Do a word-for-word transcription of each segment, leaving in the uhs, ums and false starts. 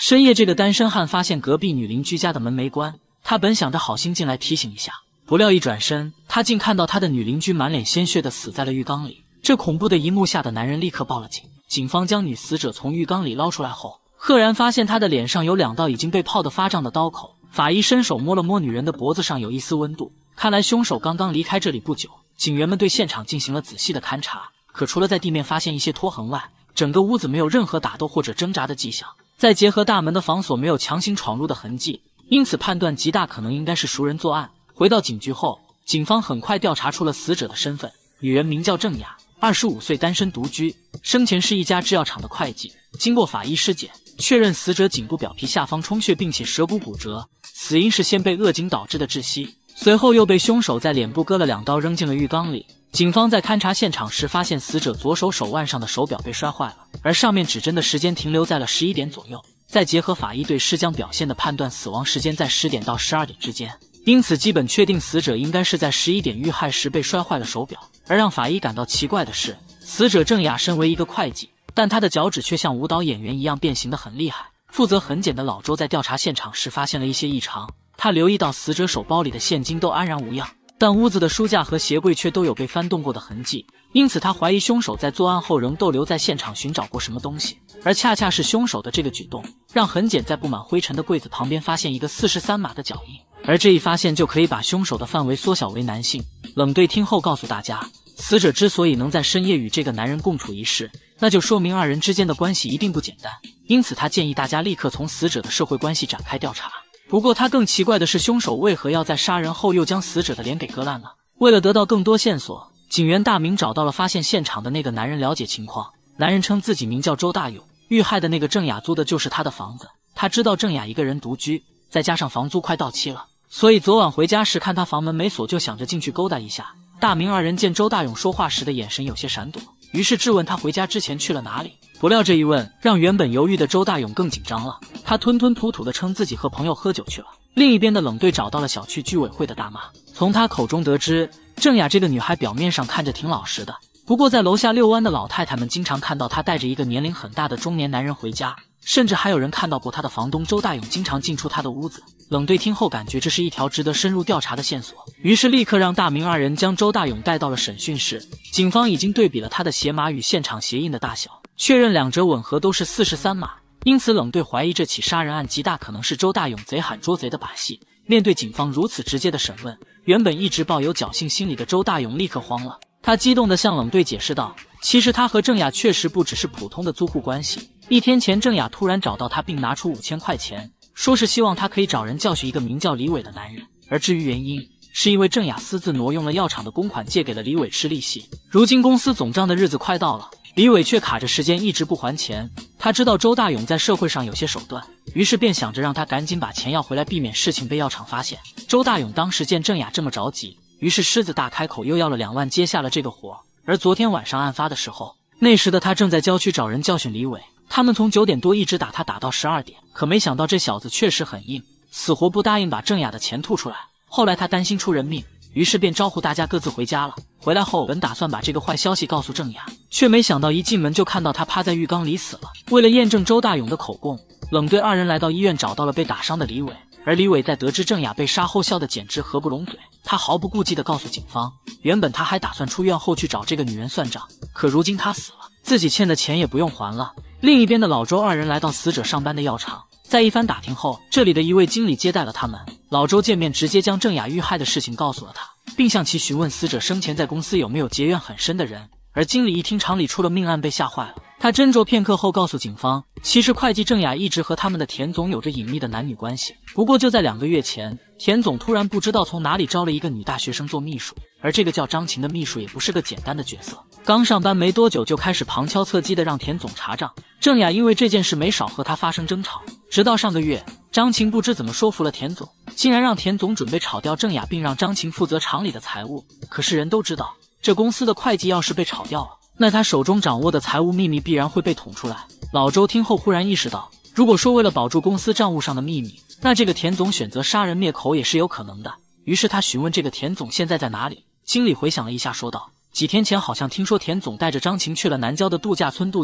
深夜，这个单身汉发现隔壁女邻居家的门没关，他本想着好心进来提醒一下，不料一转身，他竟看到他的女邻居满脸鲜血的死在了浴缸里。这恐怖的一幕吓得男人立刻报了警。警方将女死者从浴缸里捞出来后，赫然发现她的脸上有两道已经被泡得发胀的刀口。法医伸手摸了摸女人的脖子上，有一丝温度，看来凶手刚刚离开这里不久。警员们对现场进行了仔细的勘查，可除了在地面发现一些拖痕外，整个屋子没有任何打斗或者挣扎的迹象。再结合大门的防锁没有强行闯入的痕迹，因此判断极大可能应该是熟人作案。回到警局后，警方很快调查出了死者的身份，女人名叫郑雅，二十五岁，单身独居，生前是一家制药厂的会计。经过法医尸检，确认死者颈部表皮下方充血，并且舌骨骨折，死因是先被扼颈导致的窒息，随后又被凶手在脸部割了两刀扔进了浴缸里。警方在勘察现场时发现死者左手手腕上的手表被摔坏了，而上面指针的时间停留在了十一点左右。再结合法医对尸僵表现的判断，死亡时间在十点到十二点之间，因此基本确定死者应该是在十一点遇害时被摔坏了手表。而让法医感到奇怪的是，死者郑雅身为一个会计，但她的脚趾却像舞蹈演员一样变形得很厉害。负责痕检的老周在调查现场时发现了一些异常，他留意到死者手包里的现金都安然无恙，但屋子的书架和鞋柜却都有被翻动过的痕迹，因此他怀疑凶手在作案后仍逗留在现场寻找过什么东西。而恰恰是凶手的这个举动，让痕检在布满灰尘的柜子旁边发现一个四十三码的脚印，而这一发现就可以把凶手的范围缩小为男性。冷队听后告诉大家，死者之所以能在深夜与这个男人共处一室，那就说明二人之间的关系一定不简单，因此他建议大家立刻从死者的社会关系展开调查。不过他更奇怪的是，凶手为何要在杀人后又将死者的脸给割烂了？为了得到更多线索，警员大明找到了发现现场的那个男人了解情况。男人称自己名叫周大勇，遇害的那个郑雅租的就是他的房子。他知道郑雅一个人独居，再加上房租快到期了，所以昨晚回家时看他房门没锁，就想着进去勾搭一下。大明二人见周大勇说话时的眼神有些闪躲，于是质问他回家之前去了哪里。不料这一问让原本犹豫的周大勇更紧张了，他吞吞吐吐地称自己和朋友喝酒去了。另一边的冷队找到了小区居委会的大妈，从他口中得知，郑雅这个女孩表面上看着挺老实的，不过在楼下遛弯的老太太们经常看到她带着一个年龄很大的中年男人回家，甚至还有人看到过她的房东周大勇经常进出她的屋子。冷队听后感觉这是一条值得深入调查的线索，于是立刻让大明二人将周大勇带到了审讯室。警方已经对比了他的鞋码与现场鞋印的大小，确认两者吻合，都是四十三码，因此冷队怀疑这起杀人案极大可能是周大勇贼喊捉贼的把戏。面对警方如此直接的审问，原本一直抱有侥幸心理的周大勇立刻慌了，他激动地向冷队解释道，其实他和郑雅确实不只是普通的租户关系。一天前郑雅突然找到他，并拿出五千块钱，说是希望他可以找人教训一个名叫李伟的男人，而至于原因，是因为郑雅私自挪用了药厂的公款借给了李伟吃利息。如今公司总账的日子快到了，李伟却卡着时间一直不还钱。他知道周大勇在社会上有些手段，于是便想着让他赶紧把钱要回来，避免事情被药厂发现。周大勇当时见郑雅这么着急，于是狮子大开口，又要了两万接下了这个活。而昨天晚上案发的时候，那时的他正在郊区找人教训李伟，他们从九点多一直打他打到十二点，可没想到这小子确实很硬，死活不答应把郑雅的钱吐出来。后来他担心出人命，于是便招呼大家各自回家了。回来后本打算把这个坏消息告诉郑雅，却没想到一进门就看到他趴在浴缸里死了。为了验证周大勇的口供，冷队二人来到医院找到了被打伤的李伟，而李伟在得知郑雅被杀后笑得简直合不拢嘴，他毫不顾忌地告诉警方，原本他还打算出院后去找这个女人算账，可如今他死了，自己欠的钱也不用还了。另一边的老周二人来到死者上班的药厂，在一番打听后，这里的一位经理接待了他们。老周见面直接将郑雅遇害的事情告诉了他，并向其询问死者生前在公司有没有结怨很深的人。而经理一听厂里出了命案，被吓坏了。他斟酌片刻后告诉警方，其实会计郑雅一直和他们的田总有着隐秘的男女关系。不过就在两个月前，田总突然不知道从哪里招了一个女大学生做秘书，而这个叫张琴的秘书也不是个简单的角色，刚上班没多久就开始旁敲侧击的让田总查账。郑雅因为这件事没少和他发生争吵，直到上个月，张琴不知怎么说服了田总，竟然让田总准备炒掉郑雅，并让张琴负责厂里的财务。可是人都知道，这公司的会计要是被炒掉了，那他手中掌握的财务秘密必然会被捅出来。老周听后忽然意识到，如果说为了保住公司账务上的秘密，那这个田总选择杀人灭口也是有可能的。于是他询问这个田总现在在哪里。经理回想了一下说道，几天前好像听说田总带着张琴去了南郊的度假村度假，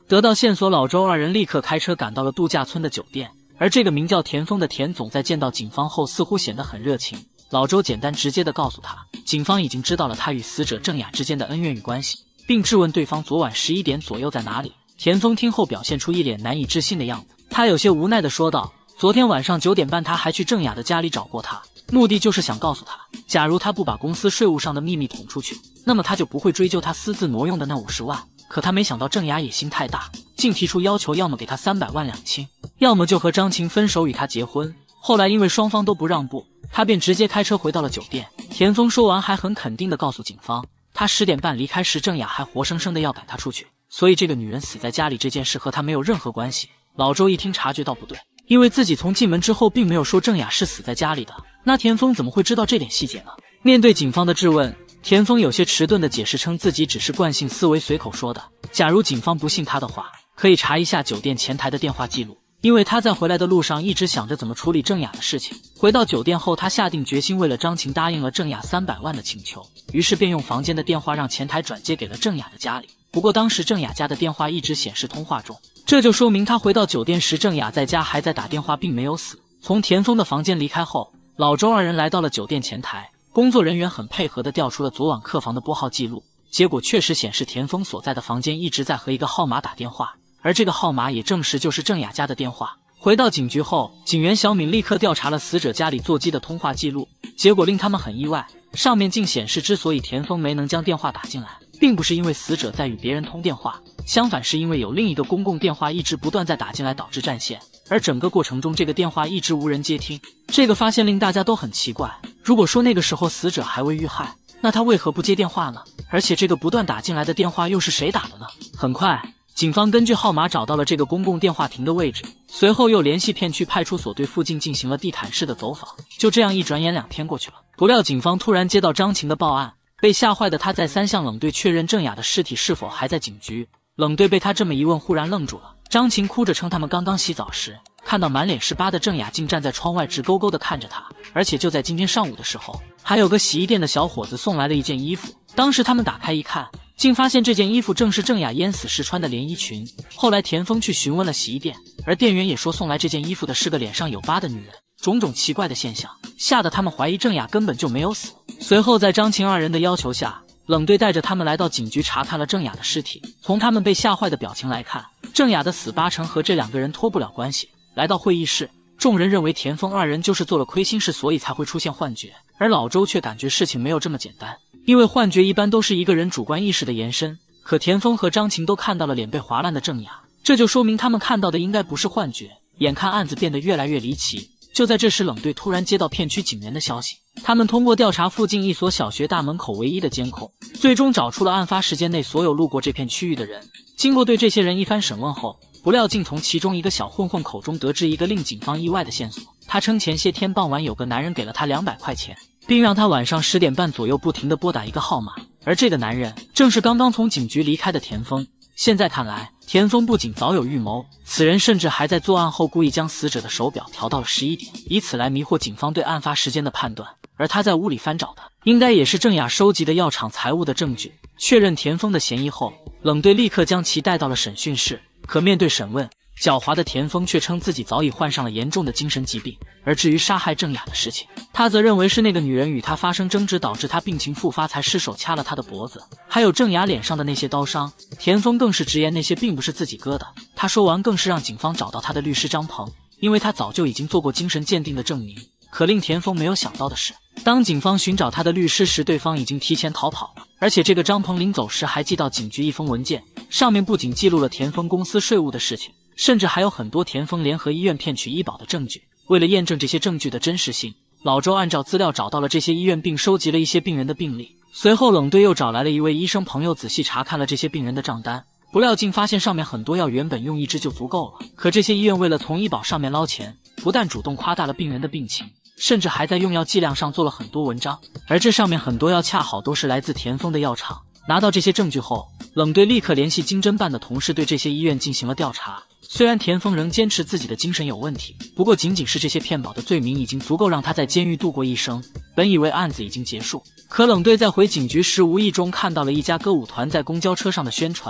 得到线索，老周二人立刻开车赶到了度假村的酒店。而这个名叫田丰的田总在见到警方后，似乎显得很热情。老周简单直接地告诉他，警方已经知道了他与死者郑雅之间的恩怨与关系，并质问对方昨晚十一点左右在哪里。田丰听后表现出一脸难以置信的样子，他有些无奈地说道：“昨天晚上九点半，他还去郑雅的家里找过他，目的就是想告诉他，假如他不把公司税务上的秘密捅出去，那么他就不会追究他私自挪用的那五十万。可他没想到郑雅野心太大，竟提出要求，要么给他三百万两清，要么就和张晴分手与他结婚。后来因为双方都不让步，他便直接开车回到了酒店。”田丰说完还很肯定地告诉警方，他十点半离开时，郑雅还活生生的要赶他出去，所以这个女人死在家里这件事和他没有任何关系。老周一听察觉到不对，因为自己从进门之后并没有说郑雅是死在家里的，那田丰怎么会知道这点细节呢？面对警方的质问，田丰有些迟钝地解释称自己只是惯性思维随口说的，假如警方不信他的话，可以查一下酒店前台的电话记录，因为他在回来的路上一直想着怎么处理郑雅的事情。回到酒店后，他下定决心为了张晴答应了郑雅三百万的请求，于是便用房间的电话让前台转接给了郑雅的家里。不过当时郑雅家的电话一直显示通话中，这就说明他回到酒店时郑雅在家还在打电话，并没有死。从田丰的房间离开后，老周二人来到了酒店前台，工作人员很配合地调出了昨晚客房的拨号记录，结果确实显示田丰所在的房间一直在和一个号码打电话，而这个号码也证实就是郑雅家的电话。回到警局后，警员小敏立刻调查了死者家里座机的通话记录，结果令他们很意外，上面竟显示之所以田丰没能将电话打进来，并不是因为死者在与别人通电话，相反是因为有另一个公共电话一直不断在打进来导致占线，而整个过程中这个电话一直无人接听。这个发现令大家都很奇怪，如果说那个时候死者还未遇害，那他为何不接电话呢？而且这个不断打进来的电话又是谁打的呢？很快警方根据号码找到了这个公共电话亭的位置，随后又联系片区派出所对附近进行了地毯式的走访。就这样一转眼两天过去了，不料警方突然接到张晴的报案，被吓坏的他再三向冷队确认郑雅的尸体是否还在警局。冷队被他这么一问忽然愣住了，张晴哭着称他们刚刚洗澡时看到满脸是疤的郑雅竟站在窗外直勾勾地看着他，而且就在今天上午的时候，还有个洗衣店的小伙子送来了一件衣服，当时他们打开一看，竟发现这件衣服正是郑雅淹死时穿的连衣裙。后来田丰去询问了洗衣店，而店员也说送来这件衣服的是个脸上有疤的女人。种种奇怪的现象吓得他们怀疑郑雅根本就没有死。随后在张晴二人的要求下，冷队带着他们来到警局查看了郑雅的尸体。从他们被吓坏的表情来看，郑雅的死八成和这两个人脱不了关系。来到会议室，众人认为田丰二人就是做了亏心事，所以才会出现幻觉，而老周却感觉事情没有这么简单，因为幻觉一般都是一个人主观意识的延伸，可田丰和张晴都看到了脸被划烂的郑雅，这就说明他们看到的应该不是幻觉。眼看案子变得越来越离奇，就在这时，冷队突然接到片区警员的消息，他们通过调查附近一所小学大门口唯一的监控，最终找出了案发时间内所有路过这片区域的人。经过对这些人一番审问后，不料竟从其中一个小混混口中得知一个令警方意外的线索。他称前些天傍晚有个男人给了他两百块钱，并让他晚上十点半左右不停地拨打一个号码，而这个男人正是刚刚从警局离开的田丰。现在看来，田丰不仅早有预谋，此人甚至还在作案后故意将死者的手表调到了十一点，以此来迷惑警方对案发时间的判断。而他在屋里翻找的，应该也是郑雅收集的药厂财物的证据。确认田丰的嫌疑后，冷队立刻将其带到了审讯室。可面对审问，狡猾的田丰却称自己早已患上了严重的精神疾病，而至于杀害郑雅的事情，他则认为是那个女人与他发生争执导致他病情复发，才失手掐了他的脖子。还有郑雅脸上的那些刀伤，田丰更是直言那些并不是自己割的。他说完更是让警方找到他的律师张鹏，因为他早就已经做过精神鉴定的证明。可令田丰没有想到的是，当警方寻找他的律师时，对方已经提前逃跑了，而且这个张鹏临走时还寄到警局一封文件，上面不仅记录了田丰公司税务的事情，甚至还有很多田丰联合医院骗取医保的证据。为了验证这些证据的真实性，老周按照资料找到了这些医院，并收集了一些病人的病历。随后冷队又找来了一位医生朋友，仔细查看了这些病人的账单，不料竟发现上面很多药原本用一支就足够了，可这些医院为了从医保上面捞钱，不但主动夸大了病人的病情，甚至还在用药剂量上做了很多文章，而这上面很多药恰好都是来自田丰的药厂。拿到这些证据后，冷队立刻联系经侦办的同事对这些医院进行了调查。虽然田丰仍坚持自己的精神有问题，不过仅仅是这些骗保的罪名已经足够让他在监狱度过一生。本以为案子已经结束，可冷队在回警局时无意中看到了一家歌舞团在公交车上的宣传，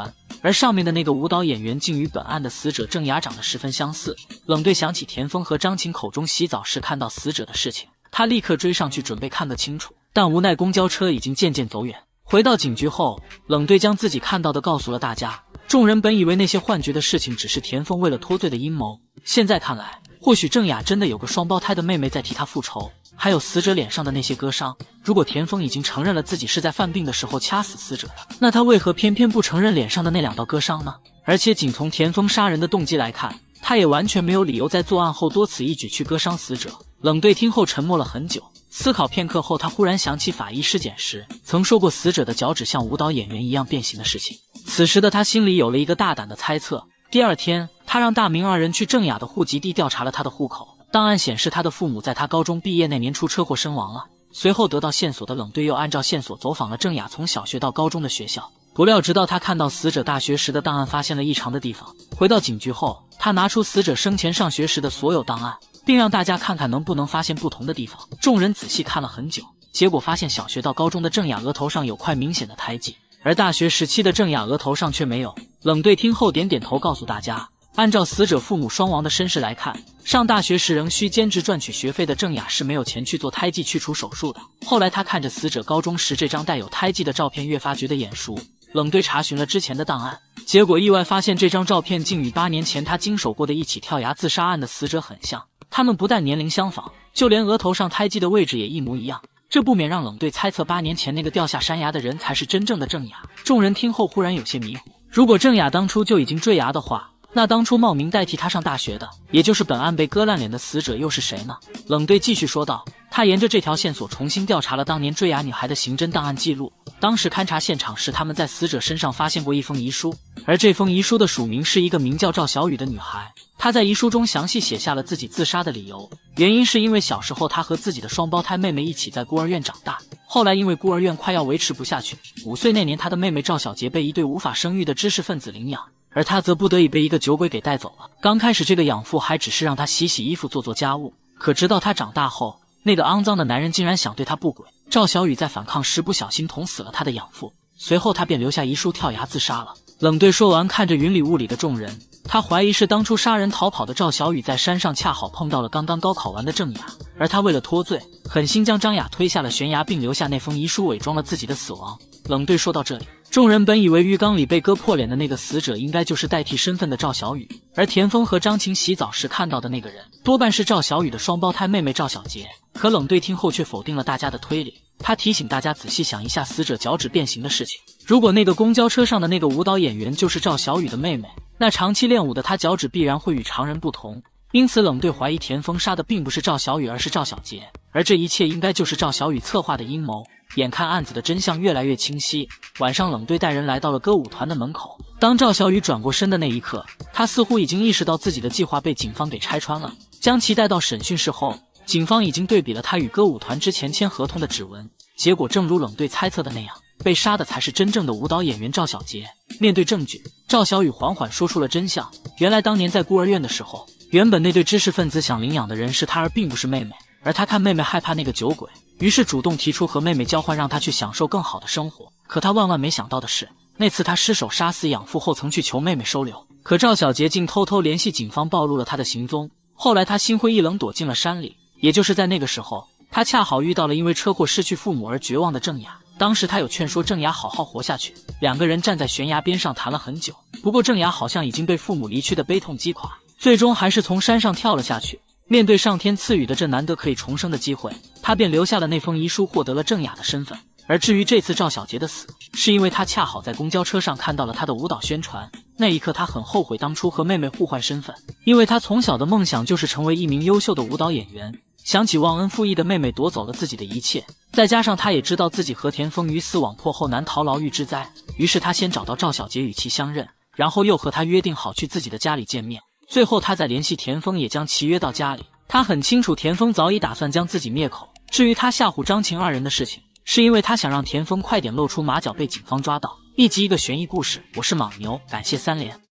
而上面的那个舞蹈演员竟与本案的死者郑雅长得十分相似。冷队想起田丰和张琴口中洗澡时看到死者的事情，他立刻追上去准备看个清楚，但无奈公交车已经渐渐走远。回到警局后，冷队将自己看到的告诉了大家。众人本以为那些幻觉的事情只是田丰为了脱罪的阴谋，现在看来，或许郑雅真的有个双胞胎的妹妹在替他复仇。还有死者脸上的那些割伤，如果田丰已经承认了自己是在犯病的时候掐死死者的，那他为何偏偏不承认脸上的那两道割伤呢？而且仅从田丰杀人的动机来看，他也完全没有理由在作案后多此一举去割伤死者。冷队听后沉默了很久，思考片刻后，他忽然想起法医尸检时曾说过死者的脚趾像舞蹈演员一样变形的事情。此时的他心里有了一个大胆的猜测。第二天，他让大明二人去郑雅的户籍地调查了他的户口。档案显示，他的父母在他高中毕业那年出车祸身亡了。随后得到线索的冷队又按照线索走访了郑雅从小学到高中的学校，不料直到他看到死者大学时的档案发现了异常的地方。回到警局后，他拿出死者生前上学时的所有档案，并让大家看看能不能发现不同的地方。众人仔细看了很久，结果发现小学到高中的郑雅额头上有块明显的胎记，而大学时期的郑雅额头上却没有。冷队听后点点头，告诉大家，按照死者父母双亡的身世来看，上大学时仍需兼职赚取学费的郑雅是没有钱去做胎记去除手术的。后来他看着死者高中时这张带有胎记的照片，越发觉得眼熟。冷队查询了之前的档案，结果意外发现这张照片竟与八年前他经手过的一起跳崖自杀案的死者很像。他们不但年龄相仿，就连额头上胎记的位置也一模一样。这不免让冷队猜测八年前那个掉下山崖的人才是真正的郑雅。众人听后忽然有些迷糊，如果郑雅当初就已经坠崖的话，那当初冒名代替他上大学的，也就是本案被割烂脸的死者又是谁呢？冷队继续说道，他沿着这条线索重新调查了当年坠崖女孩的刑侦档案记录。当时勘察现场时，他们在死者身上发现过一封遗书，而这封遗书的署名是一个名叫赵小雨的女孩。她在遗书中详细写下了自己自杀的理由，原因是因为小时候她和自己的双胞胎妹妹一起在孤儿院长大，后来因为孤儿院快要维持不下去，五岁那年她的妹妹赵小杰被一对无法生育的知识分子领养，而她则不得已被一个酒鬼给带走了。刚开始这个养父还只是让她洗洗衣服做做家务，可直到她长大后，那个肮脏的男人竟然想对她不轨。赵小雨在反抗时不小心捅死了她的养父，随后她便留下遗书跳崖自杀了。冷队说完，看着云里雾里的众人，他怀疑是当初杀人逃跑的赵小雨在山上恰好碰到了刚刚高考完的郑雅，而他为了脱罪，狠心将张雅推下了悬崖，并留下那封遗书伪装了自己的死亡。冷队说到这里，众人本以为浴缸里被割破脸的那个死者应该就是代替身份的赵小雨，而田丰和张琴洗澡时看到的那个人多半是赵小雨的双胞胎妹妹赵小杰。可冷队听后却否定了大家的推理，他提醒大家仔细想一下死者脚趾变形的事情。如果那个公交车上的那个舞蹈演员就是赵小雨的妹妹，那长期练舞的她脚趾必然会与常人不同。因此冷队怀疑田丰杀的并不是赵小雨，而是赵小杰，而这一切应该就是赵小雨策划的阴谋。眼看案子的真相越来越清晰，晚上冷队带人来到了歌舞团的门口。当赵小雨转过身的那一刻，他似乎已经意识到自己的计划被警方给拆穿了。将其带到审讯室后，警方已经对比了他与歌舞团之前签合同的指纹，结果正如冷队猜测的那样，被杀的才是真正的舞蹈演员赵小杰。面对证据，赵小雨缓缓说出了真相。原来当年在孤儿院的时候，原本那对知识分子想领养的人是他，而并不是妹妹。而他看妹妹害怕那个酒鬼，于是主动提出和妹妹交换，让她去享受更好的生活。可他万万没想到的是，那次他失手杀死养父后，曾去求妹妹收留，可赵小杰竟偷偷联系警方，暴露了他的行踪。后来他心灰意冷，躲进了山里。也就是在那个时候，他恰好遇到了因为车祸失去父母而绝望的郑雅。当时他有劝说郑雅好好活下去，两个人站在悬崖边上谈了很久。不过郑雅好像已经被父母离去的悲痛击垮，最终还是从山上跳了下去。面对上天赐予的这难得可以重生的机会，他便留下了那封遗书，获得了郑雅的身份。而至于这次赵小杰的死，是因为他恰好在公交车上看到了他的舞蹈宣传。那一刻他很后悔当初和妹妹互换身份，因为他从小的梦想就是成为一名优秀的舞蹈演员。想起忘恩负义的妹妹夺走了自己的一切，再加上他也知道自己和田丰鱼死网破后难逃牢狱之灾，于是他先找到赵小杰与其相认，然后又和他约定好去自己的家里见面。最后他再联系田丰，也将其约到家里。他很清楚田丰早已打算将自己灭口，至于他吓唬张琴二人的事情，是因为他想让田丰快点露出马脚，被警方抓到。一集一个悬疑故事，我是莽牛，感谢三连。